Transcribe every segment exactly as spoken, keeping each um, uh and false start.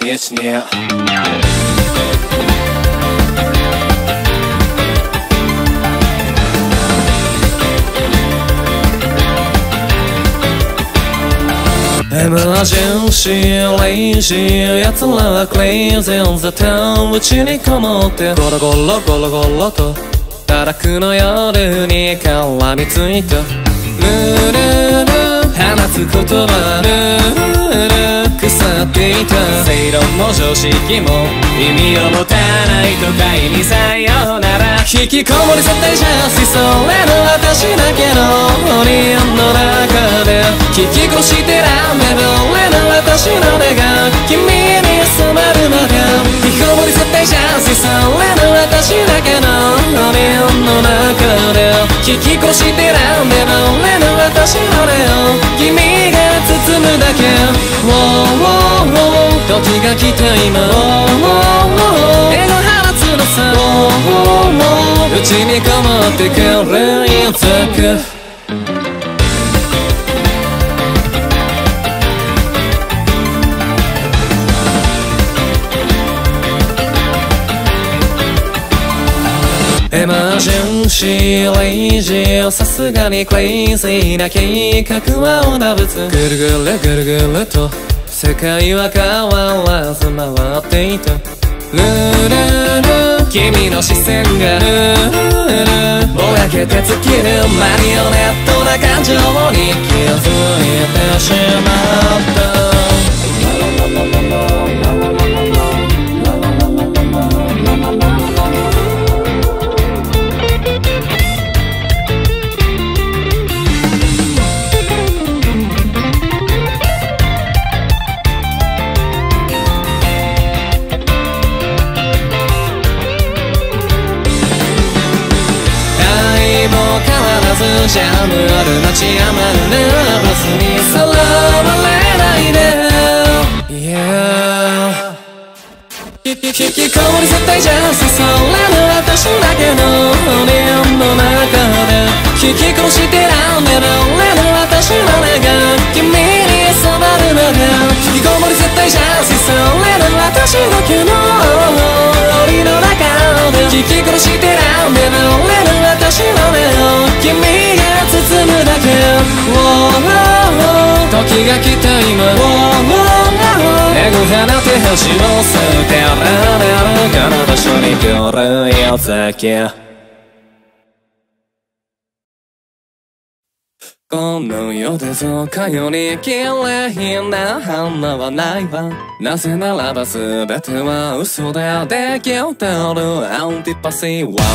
いちにエマージェンシーレイジー奴らはクレイジー絶対うちにこもってゴロゴロゴロゴロと堕落の夜に絡みついたルルル放つ言葉ルルル腐っていた正論も常識も意味を持たない都会にさよなら引きこもり絶対じゃしそれの私だけのオリオンの中で聞き越してらめぶれの私の願う君に染まるまで引きこもり絶対じゃしそれの私だけのオリオンの中で聞き越してらめぶれの私の願う君が包むだけ時が来た今絵が放つのさうちにこもってくるいつかエマージェンシーレイジーさすがにクレイジーな計画はおなぶつぐるぐるぐるぐると世界は変わらず回っていたルルル君の視線がルルルぼやけて尽きるマリオネットな感情に気づいてしまったジャムある街余るバスにさらわれないで Yeah 引きこもり絶対じゃしそれの私だけのオリオンの中で引き越してらんでる俺の私の願う君に染まるまで引きこもり絶対じゃしそれの私だけの檻の中で引き殺してらんでる俺の私の願う君が包むだけ時が来た今エゴ放て星を捨てられるこの場所に来るよ先この世でそうかより綺麗な花はないわなぜならば全ては嘘でできてるアンティパシーは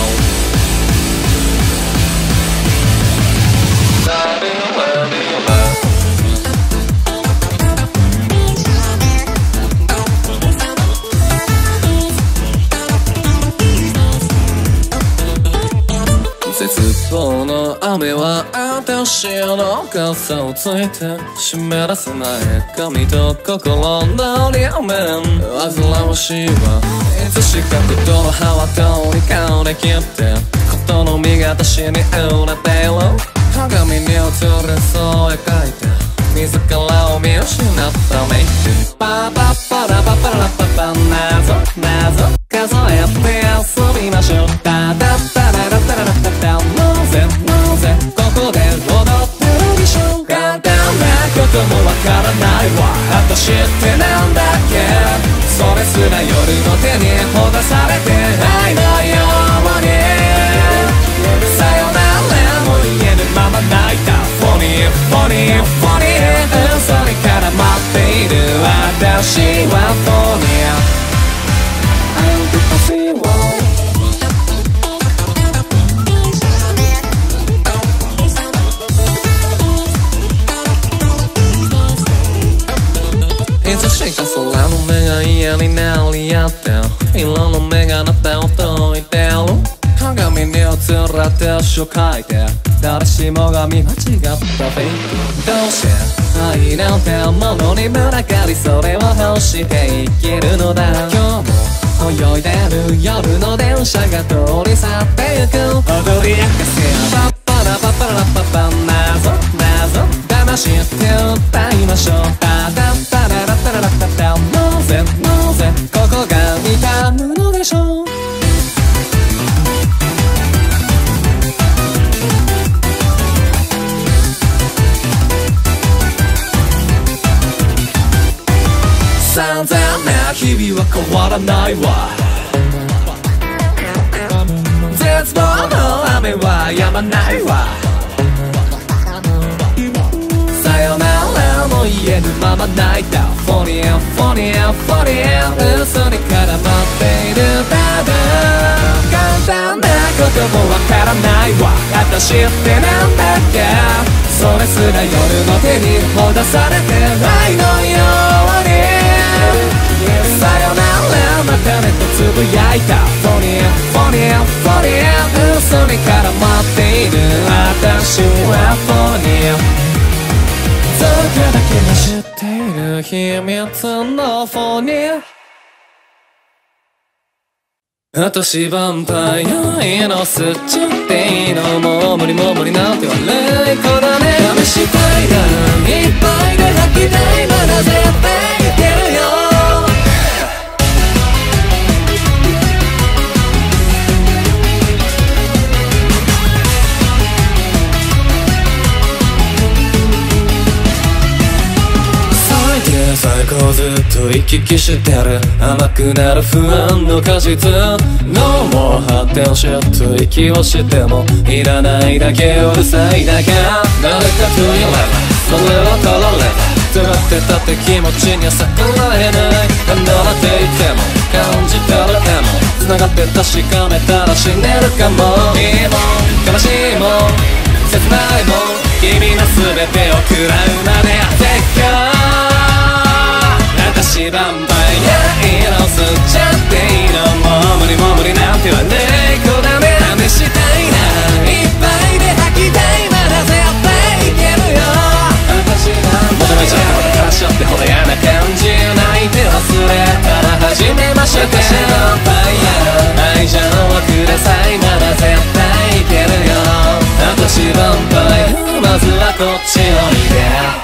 絶望の雨は私の傘をついて湿らせない髪と心の両面煩わしいわいつしかことの葉は通り顔で切ってことの身が私に売れている鏡に映るそう描いて自らを見失ったメイクパパパラパパラパパ謎謎数えて遊びましょうタタタララタララタタなぜなぜここで踊ってるでしょう簡単なこともわからないわ私ってなんだっけそれすら夜の手にほだされて愛のようにさよならも言えぬまま泣いたフォニーフォニーフォニー嘘に絡まっている私はフォニーアンティパシーをいつしか空の目が嫌になり合って色の目があなたを解いてる鏡に映らって詩を書いて誰しもが見間違ったフェイクどうして愛なんてものに群がりそれを欲して生きるのだ今日も泳いでる夜の電車が通り去ってゆく踊り明かせパッパラパッパラパッパ謎謎騙して歌いましょうタタタララタララタタなぜな散々な日々は変わらないわ。絶望の雨は止まないわ。さよならも言えぬまま泣いた。フォニエフォニエフォニエ嘘に絡まっているただ簡単なこともわからないわ。私ってなんだっけ、それすら夜の手にほだされてないのように。さよならまたねとつぶやいた。フォニエフォニエフォニエ嘘に絡まっている私はフォニエ。それだけが知っている秘密のフォニエ。私ヴァンパイアの吸っちゃっていいの、もう無理も無理なんて悪い子だね。試したいな、いっぱいで吐きたいなら絶対いけるよ。最高ずっと行き来してる甘くなる不安の果実。脳も発展しと息をしてもいらないだけうるさいだけ。誰かと言われそれは取られたらってたって気持ちには逆らえない。離れていても感じたらでも繋がって確かめたら死ねるかも。いいもん悲しいもん切ないもん君の全てを食らうまで絶叫。私ヴァンパイア色吸っちゃっていいの、もう無理も無理なんてはない子だね。試したいな、いっぱいで吐きたいまだ絶対いけるよ。私ヴァンパイア求めちゃってまたからしちゃってほど嫌な感じ泣いて忘れたら始めましょう。私ヴァンパイア愛情をくださいまだ絶対いけるよ。私ヴァンパイアまずはこっちおいで。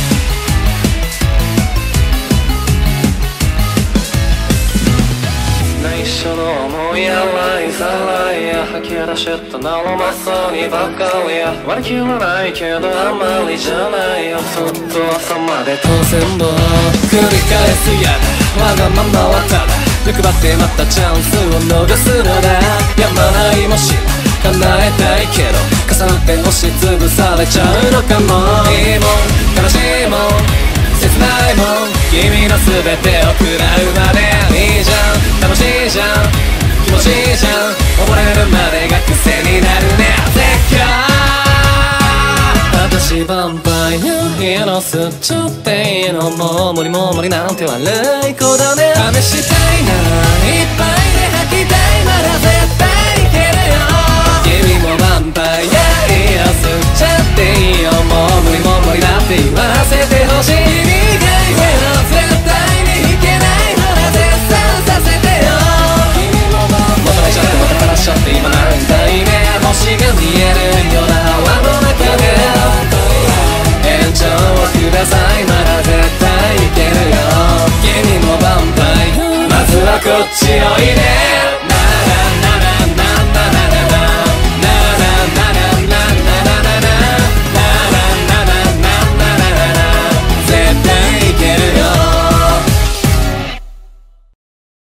内緒の思いやらいざらいや吐き出したならまさにばかりや割り切らないけどあまりじゃないよ。ずっと朝まで当選も繰り返すやだわがままはただ欲張ってまたチャンスを逃すのだ。やまないもし叶えたいけど重なって押しつぶされちゃうのかも。いいもん悲しいもん切ないもん君の全てを食らうまで。いいじゃん楽しいじゃん気持ちいいじゃん溺れるまでが癖になるね絶叫。私ヴァンパイア色吸っちゃっていいの、もう無理も無理なんて悪い子だね。試したいないっぱいで吐きたいまだ絶対いけるよ。君もヴァンパイア色吸っちゃっていいよ、もう無理も無理だって言わせてほしい。君が言えの絶対にいけないほら絶賛させてよ。君も求めちゃってまたからしちゃって今なんだいね。星が見えるような泡の中で延長をくださいまだ絶対いけるよ。君もヴァンパイアまずはこっちおいで。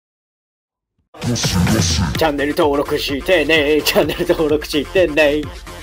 チャンネル登録してね、チャンネル登録してね。